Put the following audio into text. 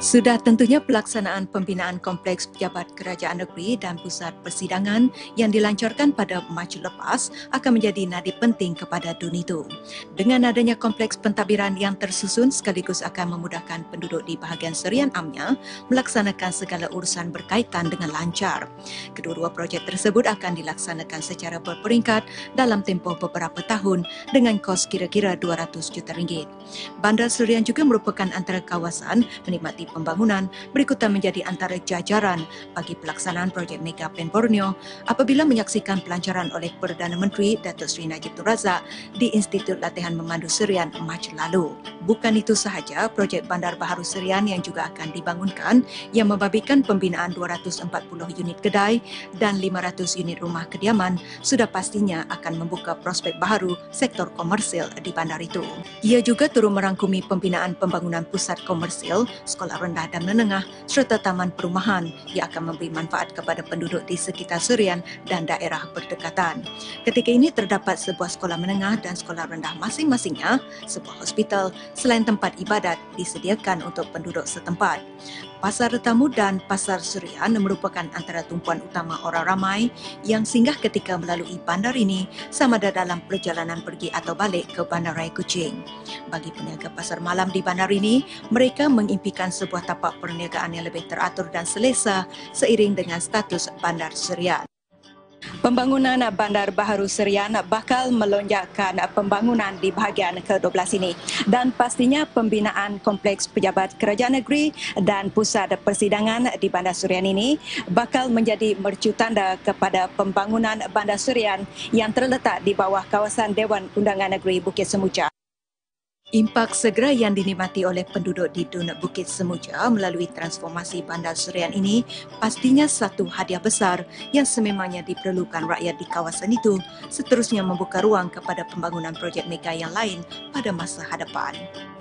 Sudah tentunya pelaksanaan pembinaan Kompleks Pejabat Kerajaan Negeri dan Pusat Persidangan yang dilancarkan pada Mac lepas akan menjadi nadi penting kepada dunia itu. Dengan adanya kompleks pentadbiran yang tersusun sekaligus akan memudahkan penduduk di bahagian Serian Amnya melaksanakan segala urusan berkaitan dengan lancar. Kedua-dua projek tersebut akan dilaksanakan secara berperingkat dalam tempoh beberapa tahun dengan kos kira-kira RM200 juta. Bandar Serian juga merupakan antara kawasan menikmati pembangunan berikutan menjadi antara jajaran bagi pelaksanaan projek Mega Pen Borneo apabila menyaksikan pelancaran oleh Perdana Menteri Datuk Seri Najib Tun Razak di Institut Latihan Memandu Serian Mac lalu. Bukan itu sahaja, projek Bandar Baharu Serian yang juga akan dibangunkan yang membabitkan pembinaan 240 unit kedai dan 500 unit rumah kediaman sudah pastinya akan membuka prospek baharu sektor komersil di bandar itu. Ia juga turut merangkumi pembinaan pembangunan pusat komersil, sekolah rendah dan menengah serta taman perumahan yang akan memberi manfaat kepada penduduk di sekitar Serian dan daerah berdekatan. Ketika ini terdapat sebuah sekolah menengah dan sekolah rendah masing-masingnya, sebuah hospital selain tempat ibadat disediakan untuk penduduk setempat. Pasar Tetamu dan Pasar Serian merupakan antara tumpuan utama orang ramai yang singgah ketika melalui bandar ini sama ada dalam perjalanan pergi atau balik ke Bandaraya Kuching. Bagi peniaga pasar malam di bandar ini, mereka mengimpikan sebuah tapak perniagaan yang lebih teratur dan selesa seiring dengan status Bandar Serian. Pembangunan Bandar Baharu Serian bakal melonjakkan pembangunan di bahagian ke-12 ini dan pastinya pembinaan Kompleks Pejabat Kerajaan Negeri dan Pusat Persidangan di Bandar Serian ini bakal menjadi mercutanda kepada pembangunan Bandar Serian yang terletak di bawah kawasan Dewan Undangan Negeri Bukit Semuja. Impak segera yang dinikmati oleh penduduk di Dun Bukit Semuja melalui transformasi Bandar Serian ini pastinya satu hadiah besar yang sememangnya diperlukan rakyat di kawasan itu, seterusnya membuka ruang kepada pembangunan projek mega yang lain pada masa hadapan.